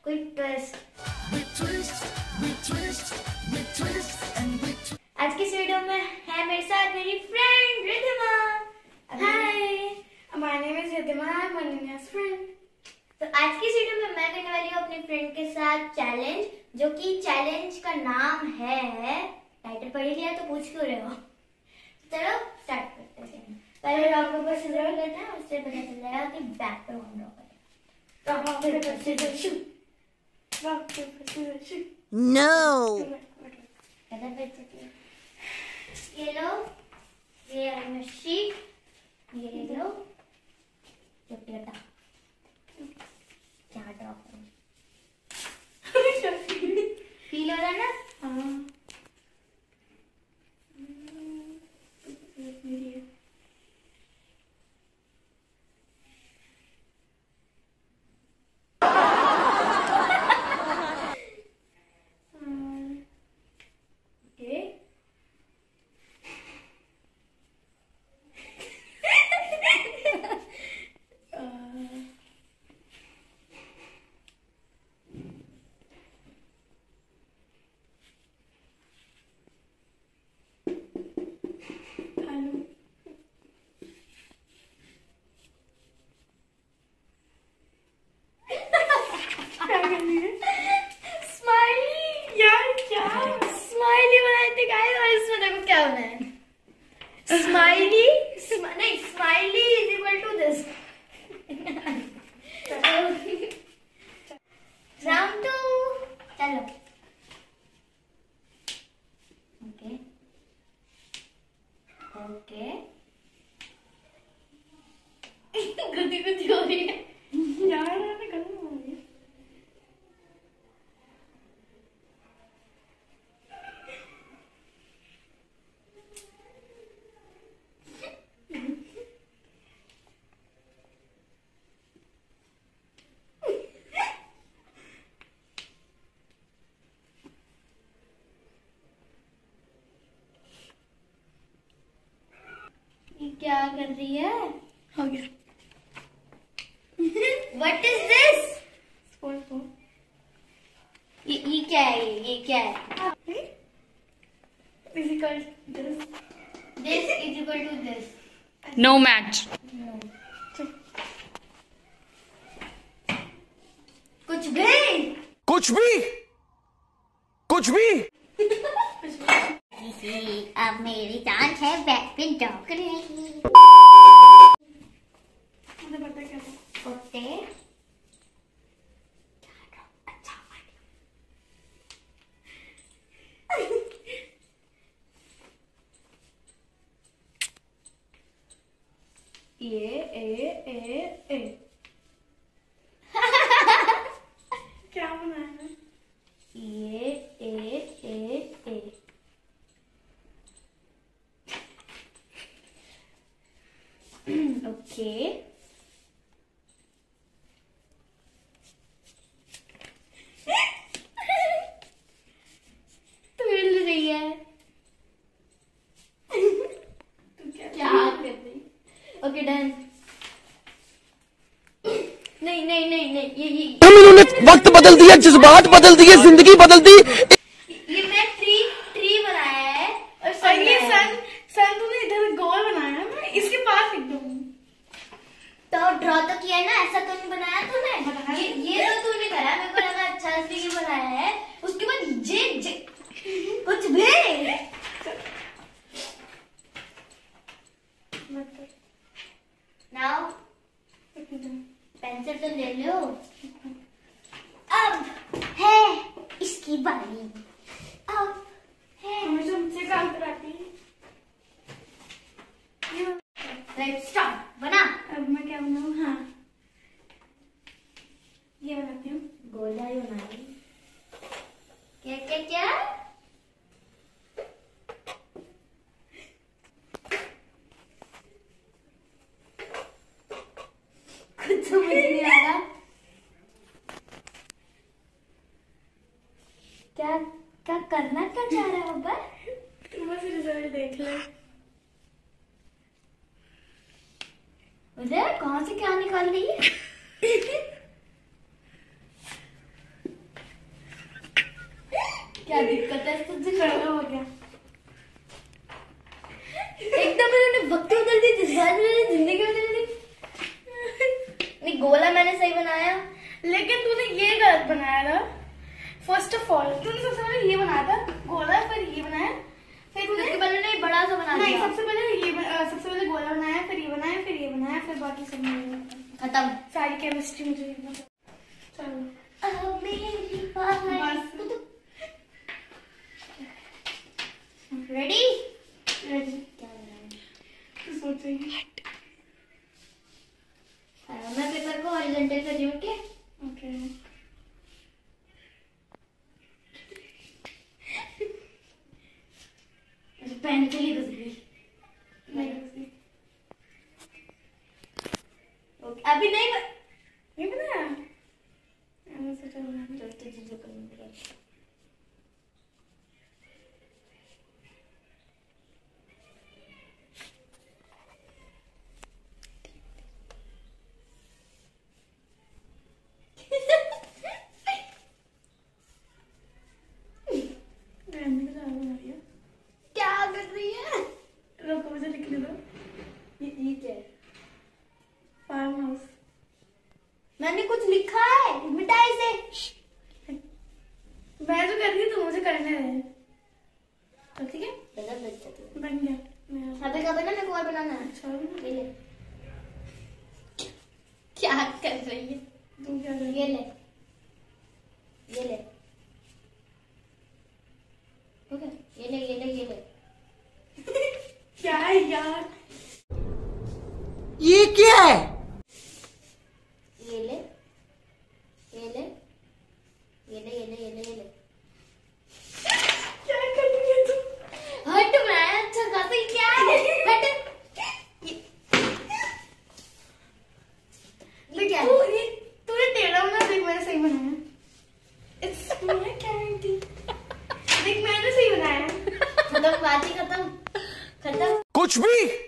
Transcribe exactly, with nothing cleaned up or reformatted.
कोई ट्विस्ट। आज के इस वीडियो में है मेरे साथ मेरी friend Ridhima. Hi, my name is Ridhima, I am Ananya's friend. तो आज की इस वीडियो में मैं करने वाली हूँ अपनी फ्रेंड के साथ चैलेंज, जो कि चैलेंज का नाम है, टाइटल पढ़ लिया तो पूछ क्यों रहे हो। चलो स्टार्ट करते हैं। पहले रॉक पेपर सीजर लेते हैं, उससे पता चल जाएगा कि बैक पे कौन ड्रॉ करेगा। Rock paper scissor shoot, rock paper scissor shoot. No ये लो, ये है शीट, ये ले लो, चुट्टी हटा, क्या ड्रॉ करूं? फील हो रहा है ना? हाँ। स्माइली नहीं, smiley is equal to this. Round two, चलो। ओके ओके गुदी गुदी हो रही है यार, मैं गलत हो रही है। क्या कर रही है? हो गया। What is this? स्पोर्ट को ये ये क्या है? ये ये क्या है? Is equal to this. This is equal to this. No match. No. कुछ भी कुछ भी कुछ भी अब मेरी चांस है बैक पे ड्रॉ करने की। मुझे पता है क्या था। कुत्ते अच्छा ये ए ए ए क्या बनाया है? ये ए ए ए ओके तो मिल रही है। तू क्या क्या कर रही? Okay done. नहीं नहीं नहीं नहीं ये ये इन्होंने वक्त बदल दिया, जज्बात बदल दिए, जिंदगी बदल दी। ये मैं ट्री ट्री बनाया है और और सन ये बनाया है। सन सन तूने इधर गोल बनाया है, मैं इसके पास लिख दूंगी। तो ड्रॉ तो किया है ना, ऐसा तो नहीं बनाया तूने। बनाया। ये ये तो तूने करा, मेरे को लगा अच्छा से ये बनाया है। उसके बाद जे, जे कुछ भी नाउ पेंसिल तो ले लो। अब है इसकी बारी। अब है हमेशा मुझसे काम कराती है। Let's start. बना। अब मैं क्या बनाऊँ? हाँ, ये बनाती हूँ। गोला ही बना रही। क्या क्या क्या? कुछ समझ नहीं आ रहा। क्या क्या करना क्या चाह रहा है बाबा? तू बस रिजल्ट देख ले। उधर कहाँ से क्या निकाल रही है? क्या दिक्कत है तुझे खड़ा हो गया एकदम मैंने वक्त बदल दी, जज्बात मैंने जिंदगी बदल दी। नहीं गोला मैंने सही बनाया, लेकिन तूने ये गलत बनाया था। फर्स्ट ऑफ ऑल तूने सबसे पहले ये बनाया था गोला, फिर ये बनाया, फिर तूने उसके पहले नहीं बड़ा सा बना नहीं दिया। सबसे पहले ये बन- अ, सबसे पहले गोला बनाया, फिर ये बनाया, फिर ये बनाया, फिर बाकी सब मैंने बनाया। खत्म। सारी केमिस्ट्री मुझे ये पता। चलो अब मेरी बात। रेडी? रेडी क्या बनाना है? तू सोच रही है? हाँ, मैं पेपर को हॉरिजॉन्टल कर रही हूँ। ओके ओके पेंसिल ही घुस गई। नहीं ओके अभी नहीं ब- नहीं बनाया मैंने सोचा बनाया। चल तुझे जो करना है कर। रहने का बना दिया। क्या कर रही है? रुको मुझे लिखने दो। ये ये क्या है? Farm house. मैंने कुछ लिखा है, मिटा इसे। मैं जो कर रही हूँ तो मुझे करने दे। तो ठीक है गजब बच्चा तू। बन गया मेरा। अबे कब ना मेरे को और बनाना है। अच्छा हो गया। ये ले। क्या कर रही है? तू क्या कर रही ये ले, ये ले। ओके ये ले, ये ले, ये ले। क्या है यार? ये क्या है? ये ले, ये ले, ये ले, ये ले, ये ले, ये ले। क्या कर रही है तू? हट मैं अच्छा खासा ही क्या है? हट। ये ये क्या है? तू ये तूने टेढ़ा बना, देख मैंने सही बनाया। It's my candy. देख मैंने सही बनाया। खत्म बात ही खत्म खत्म। कुछ भी